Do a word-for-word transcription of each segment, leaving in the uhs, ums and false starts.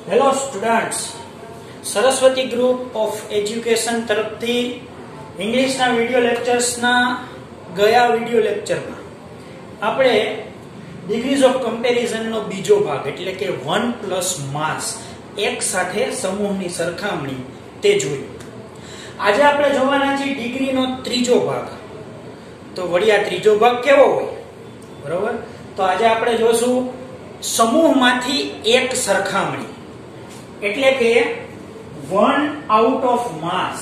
Hello students, Saraswati group of education તરફથી ઇંગ્લિશના video લેક્ચર્સના ગયા વિડિયો લેક્ચરમાં આપણે ડિગ્રીઝ ઓફ કમ્પેરિઝનનો બીજો ભાગ એટલે કે વન પ્લસ માસ એક સાથે સમૂહની સરખામણી તે જોયું. આજે આપણે જોવાના છીએ ડિગ્રીનો ત્રીજો ભાગ. તો વળી આ ત્રીજો ભાગ કેવો હોય? બરોબર, તો આજે આપણે જોશું સમૂહમાંથી એક સરખામણી એટલે કે વન આઉટ ઓફ માસ.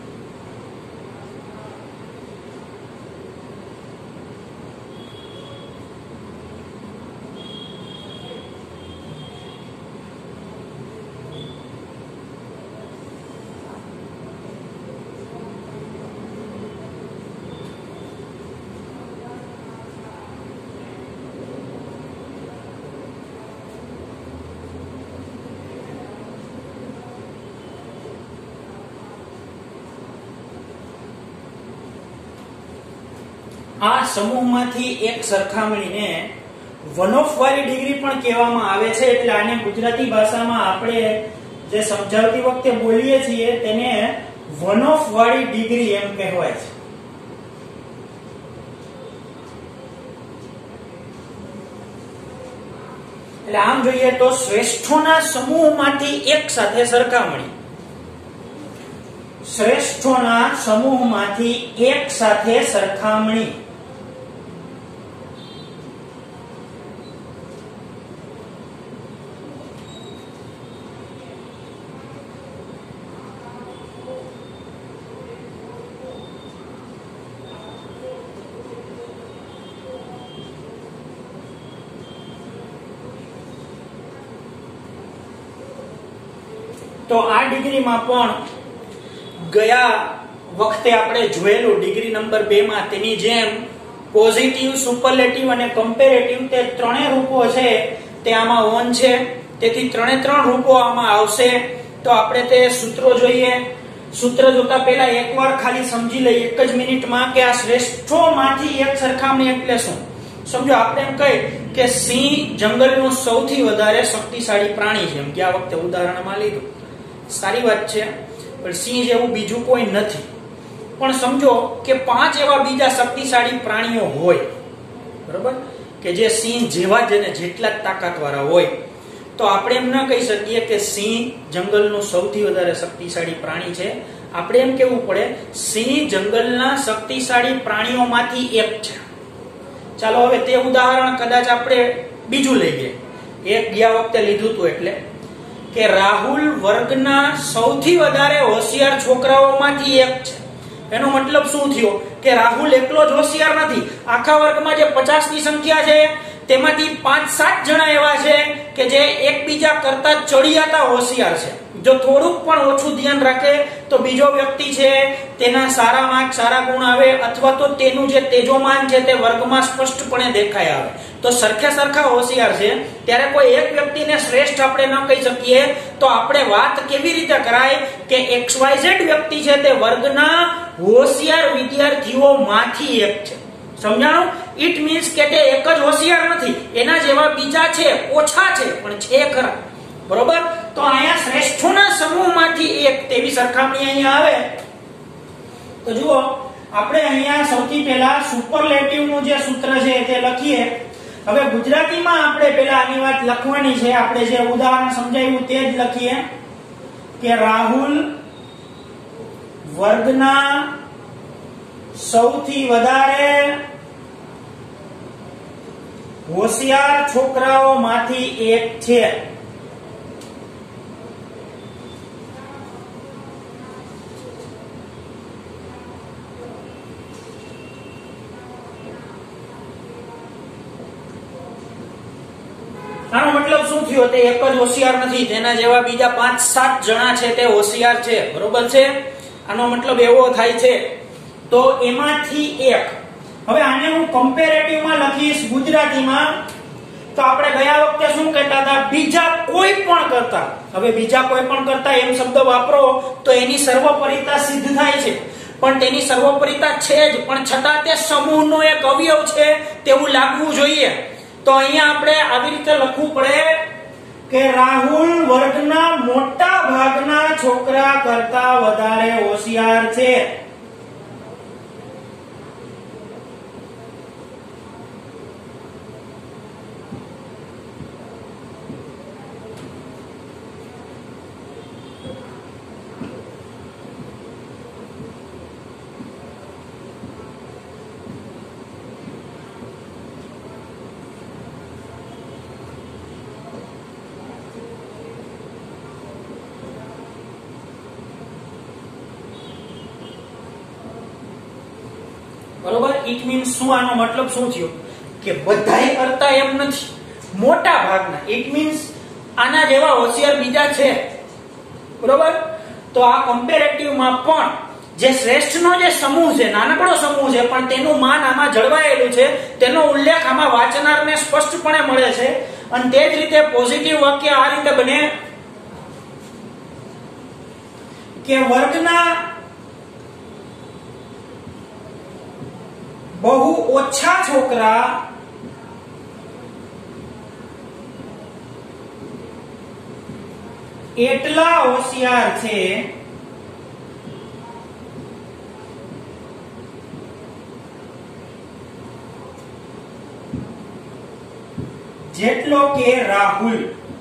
આ સમૂહમાંથી એક સરખામણીને વન ઓફ વાળી ડિગ્રી પણ કહેવામાં આવે છે. એટલે આને ગુજરાતી ભાષામાં આપણે જે સમજાવતી વખતે બોલીએ છીએ તેને વન ઓફ વાળી ડિગ્રી એમ કહેવાય છે. એટલે આમ જોઈએ તો શ્રેષ્ઠોના સમૂહમાંથી એક સાથે સરખામણી. શ્રેષ્ઠોના સમૂહમાંથી એક સાથે સરખામણી તો આ ડિગ્રીમાં પણ ગયા વખતે આપણે જોયેલું ડિગ્રી નંબર બે માં તેની જેમ પોઝિટિવ, સુપરલેટિવ અને કમ્પેરેટિવ તે ત્રણેય રૂપો છે તે આમાં વન છે. તેથી ત્રણે ત્રણ રૂપો આમાં આવશે. તો આપણે તે સૂત્રો જોઈએ. સૂત્ર જોતા પહેલા એકવાર ખાલી સમજી લઈએ એક જ મિનિટમાં કે આ શ્રેષ્ઠોમાંથી એક સરખામણી એટલે શું. સમજો આપણે એમ કહી કે સિંહ જંગલનું સૌથી વધારે શક્તિશાળી પ્રાણી છે. એમ ગયા વખતે ઉદાહરણમાં લીધું, સારી વાત છે, પણ સિંહ જેવું બીજું કોઈ નથી. પણ સમજો કે પાંચ એવા બીજા શક્તિશાળી પ્રાણીઓ હોય, બરોબર, કે જે સિંહ જેવા જ અને જેટલા જ તાકાતવાળા હોય. તો આપણે એમ ન કહી શકીએ કે સિંહ જંગલનું સૌથી વધારે શક્તિશાળી પ્રાણી છે. આપણે એમ કહેવું પડે સિંહ જંગલના શક્તિશાળી પ્રાણીઓમાંથી એક છે. ચાલો હવે તે ઉદાહરણ કદાચ આપણે બીજું લઈએ. એક ગયા વખતે લીધું હતું એટલે કે રાહુલ વર્ગના સૌથી વધારે હોશિયાર છોકરાઓમાંથી એક છે. એનો મતલબ શું થયો કે રાહુલ એકલો જ હોશિયાર નથી. આખા વર્ગમાં જે પચાસ ની સંખ્યા છે તેમાંથી પાંચ સાત જણા એવા છે કે જે એકબીજા કરતા ચડિયાતા હોશિયાર છે. જો થોડુંક પણ ઓછું ધ્યાન રાખે તો બીજો વ્યક્તિ છે તેના સારા માર્ક, સારા ગુણ આવે અથવા તો તેનું જે તેજોમાન છે તે વર્ગમાં સ્પષ્ટપણે દેખાય આવે. તો સરખા સરખા હોશિયાર છે ત્યારે કોઈ એક વ્યક્તિને શ્રેષ્ઠ આપણે ન કહી શકીએ. તો આપણે વાત કેવી રીતે કરાય કે એક્સ વાય ઝેડ વ્યક્તિ છે તે વર્ગના હોશિયાર વિદ્યાર્થીઓમાંથી એક છે. સમજાણું? ઇટ મીન્સ કે તે એક જ હોશિયાર નથી, એના જેવા બીજા છે, ઓછા છે પણ છે ખરા. બરોબર? તો અહીંયા શ્રેષ્ઠોના સમૂહમાંથી એક તેવી સરખામણી અહીંયા આવે. તો જુઓ, આપણે અહીંયા સૌથી પહેલા સુપરલેટિવ નું જે સૂત્ર છે તે લખીએ. હવે ગુજરાતીમાં આપણે પહેલા આની વાત લખવાની છે. આપણે જે ઉદાહરણ સમજાવ્યું તે જ લખીએ કે રાહુલ વર્ગના સૌથી વધારે હોશિયાર છોકરાઓમાંથી એક છે. આનો મતલબ શું થયો? તે એક જ હોશિયાર નથી, તેના જેવા બીજા પાંચ સાત જણા છે તે હોશિયાર છે. બરોબર છે? આનો મતલબ એવો થાય છે. તો એમાંથી એક. હવે આને હું કમ્પેરેટિવમાં લખીશ ગુજરાતીમાં. તો આપણે ગયા વખતે શું કહેતા હતા? બીજા કોઈ પણ કરતા. હવે બીજા કોઈ પણ કરતા એમ શબ્દ વાપરો તો એની સર્વોપરિતા સિદ્ધ થાય છે. પણ તેની સર્વોપરિતા છે જ, પણ છતાં તે સમૂહનો એક અવયવ છે તેવું લાગવું જોઈએ. તો અહીંયા આપણે આવી રીતે લખવું પડે કે રાહુલ વર્ગના મોટા ભાગના છોકરા કરતા વધારે હોશિયાર છે. બરોબર. ઇટ મીન્સ શું? આનો મતલબ શું થયો કે બધાય કરતા એમ નથી, મોટા ભાગના. ઇટ મીન્સ આના જેવા હોશિયાર બીજા છે. બરોબર. તો આ કમ્પેરેટિવ માં પણ જે શ્રેષ્ઠનો જે સમૂહ છે, નાનકડો સમૂહ છે, પણ તેનું માન આમાં જળવાયેલું છે, તેનો ઉલ્લેખ આમાં વાંચનારને સ્પષ્ટપણે મળે છે. અને તે જ રીતે પોઝિટિવ વાક્ય આ રીતે બને કે વર્ગના બહુ ઓછા છોકરા એટલા હોશિયાર છે જેટલો કે રાહુલ.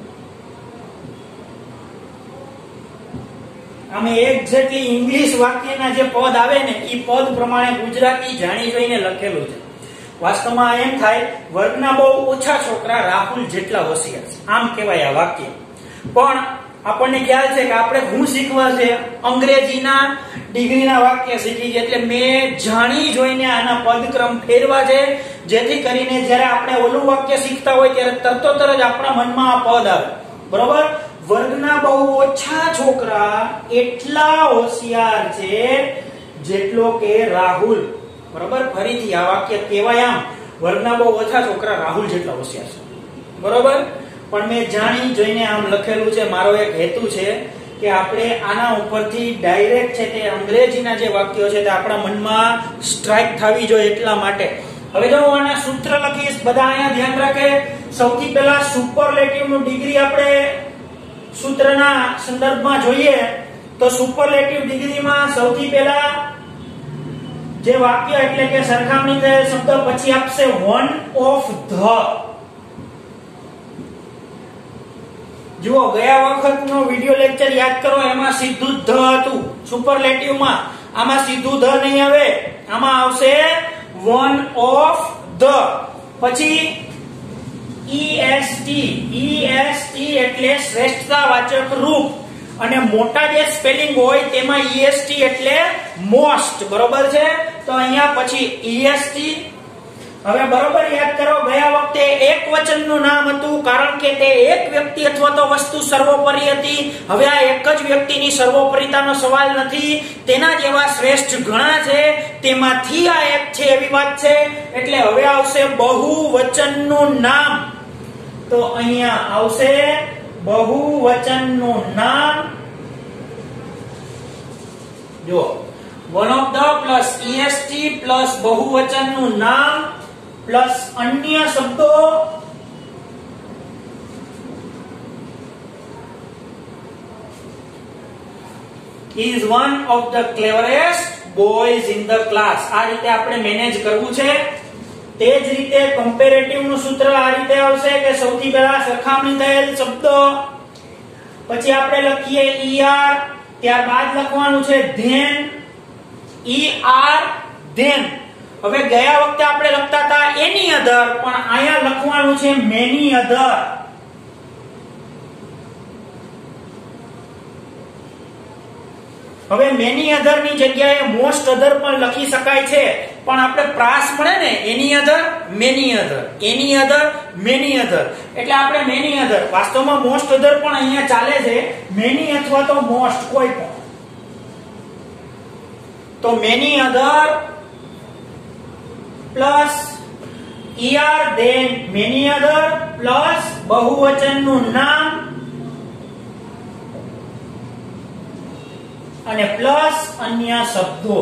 અમે એક્ઝેક્ટલી ઇંગ્લિશ વાક્યના જે પદ આવે ને એ પદ પ્રમાણે ગુજરાતી જાણી જોઈને લખેલું છે. વાસ્તવમાં એમ થાય વર્ગના બહુ ઓછા છોકરા રાહુલ જેટલા હોશિયાર છે, આમ કહેવાય આ વાક્ય. પણ આપણને ખ્યાલ છે કે આપણે હું શીખવા છે અંગ્રેજીના ડિગ્રીના વાક્ય શીખી છે, એટલે મેં જાણી જોઈને આના પદક્રમ ફેરવા છે, જેથી કરીને જ્યારે આપણે ઓલું વાક્ય શીખતા હોય ત્યારે તરતોતર જ આપણા મનમાં આ પદ આવે. બરોબર. વર્ગના બહુ ઓછા છોકરા એટલા હોશિયાર છે જેટલો કે રાહુલ. બરોબર. ફરીથી આ વાક્ય કહેવાય આમ, વર્ગના બહુ ઓછા છોકરા રાહુલ જેટલા હોશિયાર છે. બરોબર. પણ મેં જાણી જોઈને આમ લખેલું છે. મારો એક હેતુ છે કે આપણે આના ઉપરથી ડાયરેક્ટ છે તે અંગ્રેજીના જે વાક્યો છે તે આપણા મનમાં સ્ટ્રાઇક થવી જોઈએ એટલા માટે. હવે જો હું આના સૂત્ર લખીશ, બધા અહીંયા ધ્યાન રાખે. સૌથી પહેલા સુપરલેટિવ નું ડિગ્રી આપણે સૂત્રના સંદર્ભમાં જોઈએ તો સુપરલેટિવ ડિગ્રીમાં સૌથી પહેલા જે વાક્ય એટલે કે સરખામણી થયેલ શબ્દ પછી આપશે વન ઓફ ધ. જુઓ, ગયા વખતનો વિડિયો લેક્ચર યાદ કરો, એમાં સીધું ધ હતું સુપરલેટિવમાં. આમાં સીધું ધ નહીં આવે, આમાં આવશે વન ઓફ ધ. પછી ઈએસટી. ઈએસટી એટલે શ્રેષ્ઠતાવાચક રૂપ, અને મોટા જે સ્પેલિંગ હોય તેમાં ઈએસટી એટલે મોસ્ટ. બરોબર છે. તો અહીંયા પછી ઈએસટી. હવે બરોબર યાદ કરો, ગયા વખતે એક વચનનું નામ હતું કારણ કે તે એક વ્યક્તિ અથવા તો વસ્તુ સર્વોપરી હતી. હવે આ એક જ વ્યક્તિની સર્વોપરીતાનો સવાલ નથી, તેના જેવા શ્રેષ્ઠ ઘણા છે, તેમાંથી આ એક છે એવી વાત છે. એટલે હવે આવશે બહુવચનનું નામ. તો અહીંયા આવશે બહુવચનનું નામ. જો one of the plus E S T plus બહુવચનનું નામ પ્લસ અન્ય શબ્દો is one of the cleverest boys in the class. આ રીતે આપણે મેનેજ કરવું છે. તે જ રીતે કમ્પેરેટિવ નું સૂત્ર આ રીતે આવશે કે સૌથી પહેલા સરખામણી થયેલ શબ્દ, પછી આપણે લખીએ er, ત્યારબાદ લખવાનું છે then, er then. હવે ગયા વખતે આપણે લખતા હતા એની અધર, પણ અહીંયા લખવાનું છે મેની અધર. હવે મેની અધર ની જગ્યાએ મોસ્ટ અધર પણ લખી શકાય છે, પણ આપણે પ્રાસ મળે ને એની અધર મેની અધર, એની અધર મેની અધર, એટલે આપણે મેની અધર. વાસ્તવમાં મોસ્ટ અધર પણ અહીંયા ચાલે છે, મેની અથવા તો મોસ્ટ કોઈ પણ. તો many other plus er then many other plus બહુવચનનું નામ અને પ્લસ અન્ય શબ્દો.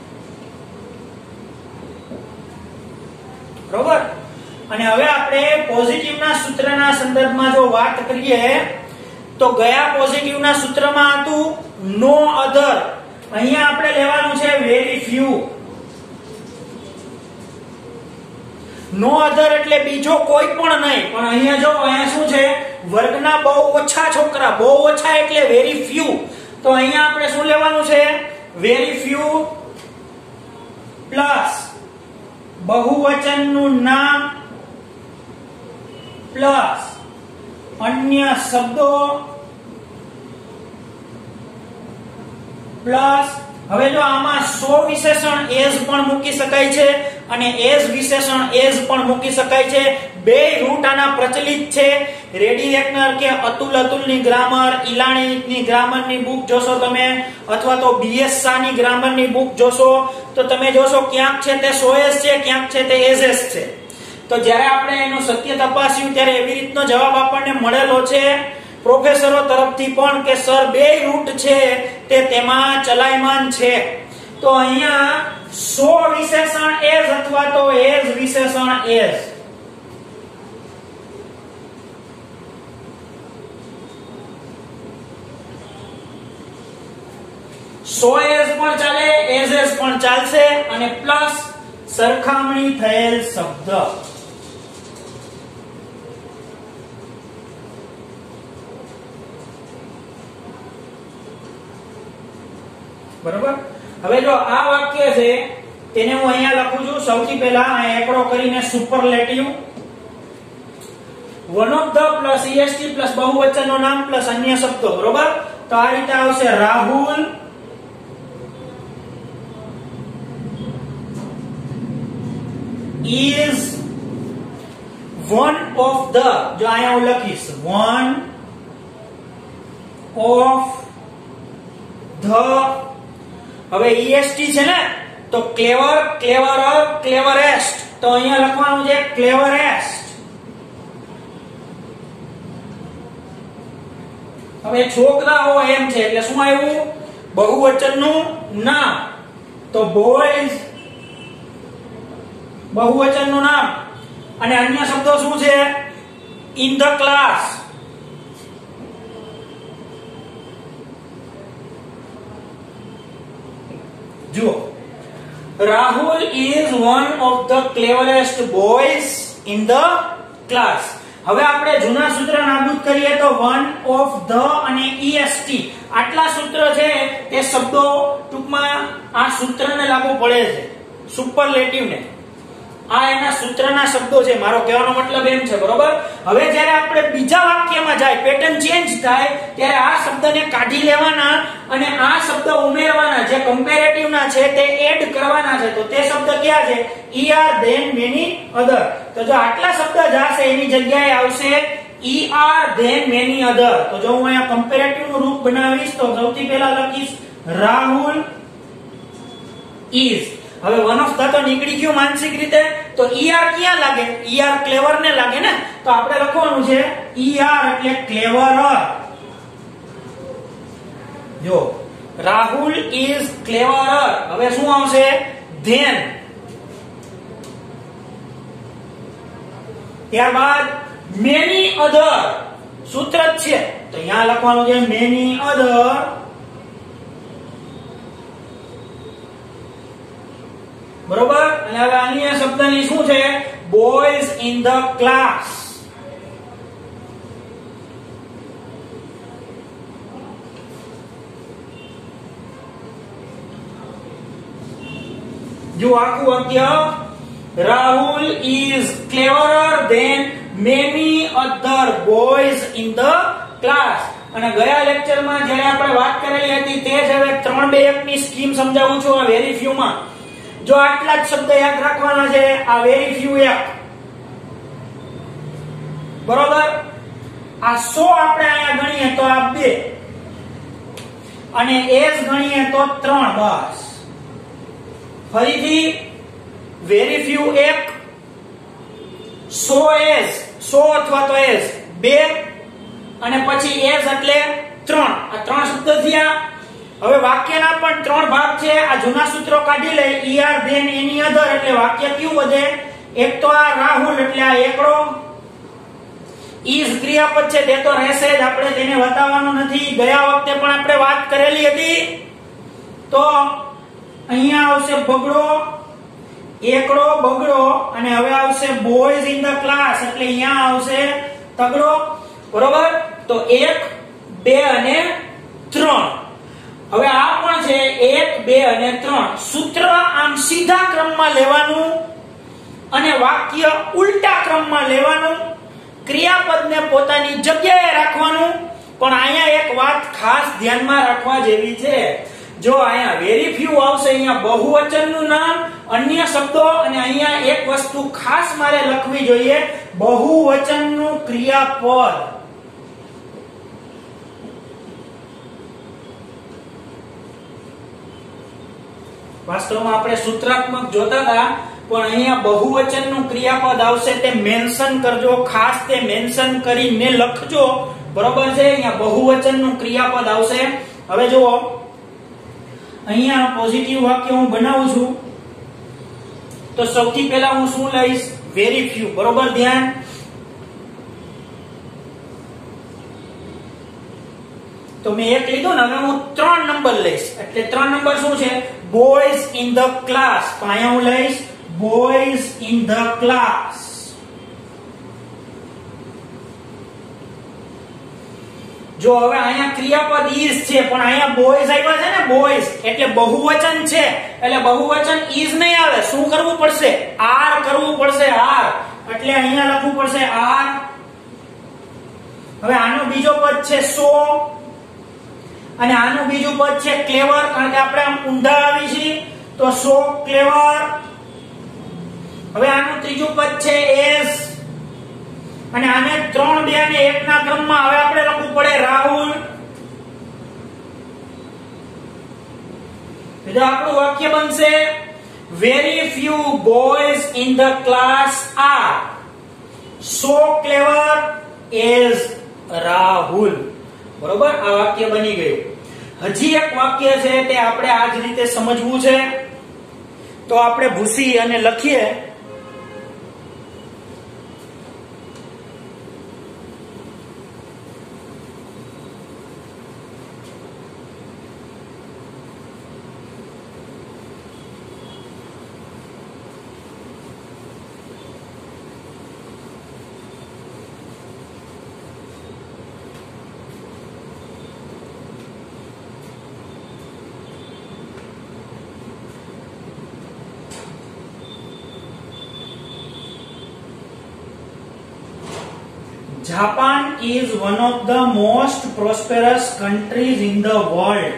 બરોબર. અને હવે આપણે પોઝિટિવના સૂત્રના સંદર્ભમાં જો વાત કરીએ તો ગયા પોઝિટિવના સૂત્રમાં હતું નો અધર, અહીંયા આપણે લેવાનું છે વેરી ફ્યુ. નો અધર એટલે બીજો કોઈ પણ નહીં, પણ અહીંયા જો અહીંયા શું છે વર્ગના બહુ ઓછા છોકરા, બહુ ઓછા એટલે વેરી ફ્યુ. તો અહીંયા આપણે શું લેવાનું છે વેરી ફ્યુ પ્લસ બહુવચનનું નામ પ્લસ અન્ય શબ્દો પ્લસ હવે જો આમાં સો વિશેષણ એઝ પણ મૂકી શકાય છે અને એઝ વિશેષણ એઝ પણ મૂકી શકાય છે. બે રૂટ આના પ્રચલિત છે. રેડી રેકનર કે અતુલ અતુલની ગ્રામર, ઈલાણીની ગ્રામરની બુક જોશો તમે, અથવા તો બીએસ શાહની ગ્રામરની બુક જોશો તો તમે જોશો ક્યાંક છે તે સો એઝ છે, ક્યાંક છે તે એઝ એઝ છે. તો જ્યારે આપણે એનું સત્ય તપાસ્યું ત્યારે એવી રીતનો જવાબ આપણને મળેલો છે પ્રોફેસરો તરફથી પણ કે સર બે રૂટ છે તે તેમાં ચલાયમાન છે. તો અહીંયા સો વિશેષણ એઝ અથવા તો એઝ વિશેષણ એઝ. સો એઝ પણ ચાલે, એઝ એઝ પણ ચાલશે અને પ્લસ સરખામણી થયેલ શબ્દ. બરોબર. હવે જો આ વાક્ય છે તેને હું અહીંયા લખું છું. સૌથી પહેલા આ એકડો કરીને superlative one of the plus E S T plus બહુવચનનું નામ પ્લસ અન્ય શબ્દો. બરોબર. તો આ રીતે આવશે Rahul is one of the, જો અહીંયા હું લખીશ one of the, હવે ઈએસટી છે ને તો ક્લેવર, ક્લેવરર, ક્લેવરેસ્ટ. તો અહીંયા લખવાનું છે ક્લેવરેસ્ટ. હવે છોકરાઓ એમ છે એટલે શું આવ્યું બહુવચનનું નામ. તો બોયઝ બહુવચનનું નામ અને અન્ય શબ્દો શું છે ઇન ધ ક્લાસ. જુઓ Rahul is one of the cleverest boys in the class. હવે આપણે જૂના સૂત્ર નાબૂદ કરીએ તો one of the અને est આટલા સૂત્ર છે તે શબ્દો ટૂંકમાં આ સૂત્રને લાગુ પડે છે, સુપરલેટિવ ને. આ એના સૂત્રના શબ્દો છે, મારો કહેવાનો મતલબ એમ છે. બરોબર. હવે જ્યારે આપણે બીજા વાક્યમાં જાય, પેટર્ન ચેન્જ થાય ત્યારે આ શબ્દને કાઢી લેવાના અને આ શબ્દ ઉમેરવાના, જે કમ્પેરેટિવ ના છે તે એડ કરવાના છે. તો તે શબ્દ ક્યાં છે er then many other. તો જો આટલા શબ્દ જાશે એની જગ્યાએ આવશે er then many other. તો જો હું અહીંયા કમ્પેરેટિવ નું રૂપ બનાવીશ તો સૌથી પહેલા લખીશ રાહુલ is. હવે વન ઓફ ધ તો નીકળી ગયું માનસિક રીતે. તો er ક્યાં લાગે er ક્લેવર ને લાગે ને. તો આપણે લખવાનું છે er એટલે ક્લેવરર. જો રાહુલ is cleverer. હવે શું આવશે then. ત્યારબાદ many other સૂત્ર જ છે તો અહીંયા લખવાનું છે many other. બરોબર. અને હવે અન્ય શબ્દની શું છે boys in the class. જો આખું વાક્ય Rahul is cleverer than many other boys in the class. અને ગયા લેક્ચરમાં જ્યારે આપણે વાત કરેલી હતી તે જ હવે ત્રણ બે એક ની સ્કીમ સમજાવું છું આ વેરી ફ્યુ માં. જો આટલા જ શબ્દ યાદ રાખવાના છે આ વેરી ફ્યુ એક. બરોબર. આ સો આપણે અહીંયા ગણીએ તો આ બે અને એસ ગણીએ તો ત્રણ. બસ. ફરીથી વેરી ફ્યુ એક, સો એસ, સો અથવા તો એસ બે અને પછી એસ એટલે ત્રણ. આ ત્રણ શબ્દ થયા. હવે વાક્યના પણ ત્રણ ભાગ છે. આ જૂના સૂત્રો કાઢી લઈ er then any other એટલે વાક્ય કયું વધે એક તો આ રાહુલ એટલે આ એકડો ઈઝ ક્રિયાપદ છે તે તો રહેશે જ, આપણે તેને બતાવવાનું નથી. ગયા વખતે પણ આપણે વાત કરેલી હતી. તો અહીંયા આવશે બગડો, એકડો, બગડો, અને હવે આવશે બોયઝ ઇન ધ ક્લાસ, એટલે અહીંયા આવશે તગડો. બરોબર? તો એક, બે અને ત્રણ. હવે આ પણ છે એક, બે અને ત્રણ. સૂત્ર આમ સીધા ક્રમમાં લેવાનું અને વાક્ય ઉલટા ક્રમમાં લેવાનું. ક્રિયાપદને પોતાની જગ્યાએ રાખવાનું. પણ અહીંયા એક વાત ખાસ ધ્યાનમાં રાખવા જેવી છે. જો અહીંયા વેરી ફ્યુ આવશે, અહીંયા બહુવચનનું નામ, અન્ય શબ્દો, અને અહીંયા એક વસ્તુ ખાસ મારે લખવી જોઈએ, બહુવચનનું ક્રિયાપદ. વાસ્તવમાં આપણે સૂત્રાત્મક જોતા હતા, પણ અહીંયા બહુવચનનું ક્રિયાપદ આવશે, તે મેન્શન કરજો, ખાસ તે મેન્શન કરીને લખજો. બરોબર છે? અહીંયા બહુવચનનું ક્રિયાપદ આવશે. હવે જુઓ, અહીંયા પોઝિટિવ વાક્ય હું બનાવું છું, તો સૌથી પહેલા હું શું લઈશ? Very few. બરોબર? ધ્યાન. તો મેં એક લીધું ને, હવે હું ત્રણ નંબર લઈશ. એટલે ત્રણ નંબર શું છે? Boys in the class. તો અહીંયા હું લઈશ બોયઝ ઇન ધ ક્લાસ. જો હવે અહીંયા ક્રિયાપદ ઇઝ છે, પણ અહીંયા બોયઝ આવ્યા છે ને, બોયઝ એટલે બહુવચન છે, એટલે બહુવચન ઇઝ નહીં આવે. શું કરવું પડશે? આર કરવું પડશે. આર એટલે અહીંયા લખવું પડશે આર. હવે આનો બીજો પદ છે સો, અને આનું બીજું પદ છે ક્લેવર, કારણ કે આપણે આમ ઊંધા આવી છીએ, તો સો ક્લેવર. હવે આનું ત્રીજું પદ છે એઝ, અને આને ત્રણ, બે અને એક ના ક્રમમાં હવે આપણે લખવું પડે રાહુલ. તો આપણું વાક્ય બનશે very few boys in the class are so clever as Rahul. બરોબર? આ વાક્ય બની ગયું. હજી એક વાક્ય છે, તે આપણે આ જ રીતે સમજવું છે. તો આપણે ભૂસી અને લખીએ. Japan is one of the most prosperous countries in the world.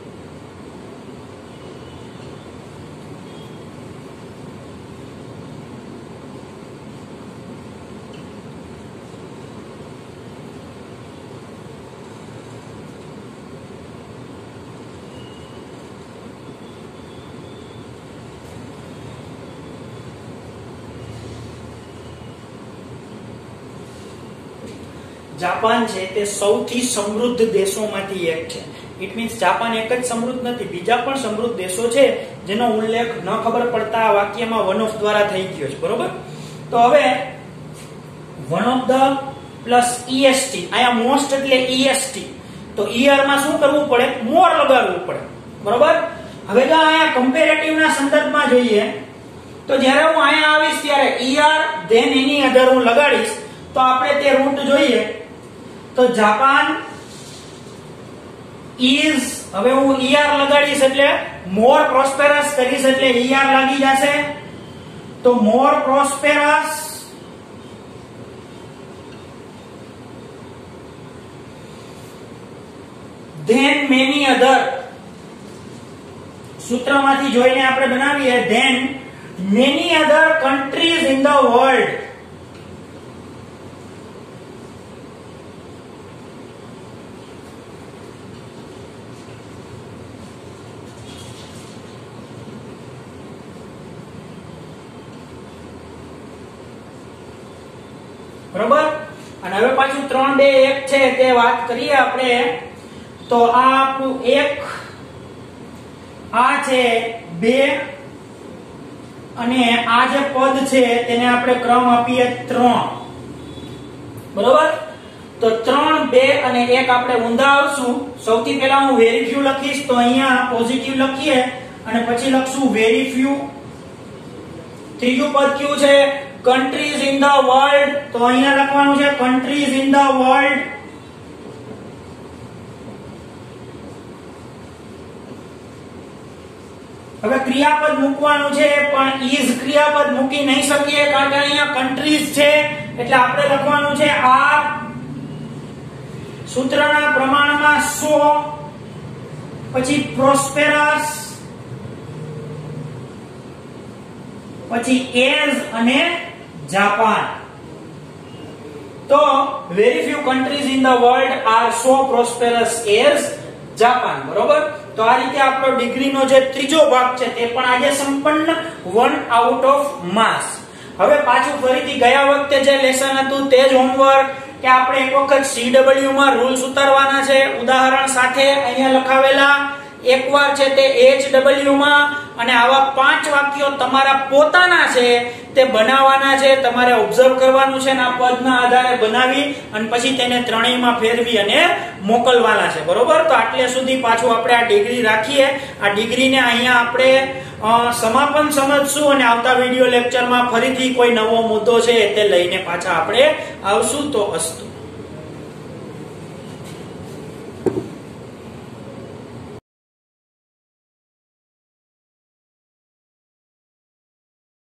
Japan છે તે સૌથી સમૃદ્ધ દેશોમાંથી એક છે. ઇટ મીન્સ જાપાન એક જ સમૃદ્ધ નથી, બીજા પણ સમૃદ્ધ દેશો છે જેનો ઉલ્લેખ ન ખબર પડતા આ વાક્યમાં વન ઓફ દ્વારા થઈ ગયો છે. બરોબર? તો હવે one of the plus E S T, અહીંયા મોસ્ટ એટલે ઈએસટી, તો ઈયર માં શું કરવું પડે? મોર લગાડવું પડે. બરોબર? હવે જો અહીંયા કમ્પેરેટિવ ના સંદર્ભમાં જોઈએ, તો જ્યારે હું અહીંયા આવીશ ત્યારે ઈયર ધેન એની અધર હું લગાડીશ, તો આપણે તે રૂટ જોઈએ. તો જાપાન ઇઝ, હવે હું ઈઆર લગાડીશ એટલે મોર પ્રોસ્પેરસ કરીશ એટલે ઈઆર લાગી જશે. તો મોર પ્રોસ્પેરસ ધેન મેની અધર. સૂત્રમાંથી જોઈને આપણે બનાવીએ than many other countries in the world. બરોબર? અને હવે પાછું ત્રણ બે એક છે તે વાત કરીએ આપણે. તો આ આપણું એક, આ છે બે, અને આ જે પદ છે તેને આપણે ક્રમ આપીએ ત્રણ. બરોબર. તો ત્રણ, બે અને એક આપણે ઊંધા આવશું. સૌથી પહેલા હું વેરી ફ્યુ લખીશ, તો અહીંયા પોઝિટિવ લખીએ અને પછી લખશું વેરી ફ્યુ. ત્રીજું પદ કયું છે? કન્ટ્રીઝ ઇન ધ વર્લ્ડ, તો અહીંયા લખવાનું છે કન્ટ્રીઝ ઇન ધ વર્લ્ડ. હવે ક્રિયાપદ મૂકવાનું છે, પણ ઇઝ ક્રિયાપદ મૂકી નહીં શકીએ કારણ કે અહીંયા કન્ટ્રીઝ છે, એટલે આપણે લખવાનું છે આર. સૂત્રના પ્રમાણમાં સો, પછી પ્રોસ્પેરસ, પછી એઝ અને જાપાન. તો very few countries in the world are so prosperous as Japan. બરોબર. તો આ રીતે આપણો ડિગ્રીનો જે ત્રીજો ભાગ છે તે પણ આજે સંપન્ન, વન આઉટ ઓફ માસ. હવે પાછું ફરીથી ગયા વખતે જે લેસન હતું તે જ હોમવર્ક કે આપણે એક વખત સીડબ્લ્યુ માં રૂલ્સ ઉતારવાના છે ઉદાહરણ સાથે અહીંયા લખાવેલા. એકવાર છે તે એચડબલ્યુ માં, અને આવા પાંચ વાક્યો તમારા પોતાના છે તે બનાવવાના છે. તમારે ઓબ્ઝર્વ કરવાનું છે અને આ પદના આધારે બનાવી અને પછી તેને ત્રણેયમાં ફેરવી અને મોકલવાના છે. બરોબર. તો આટલે સુધી પાછું આપણે આ ડિગ્રી રાખીએ. આ ડિગ્રીને અહીંયા આપણે સમાપન સમજશું અને આવતા વિડિયો લેક્ચરમાં ફરીથી કોઈ નવો મુદ્દો છે તે લઈને પાછા આપણે આવશું. તો અસ્તુ.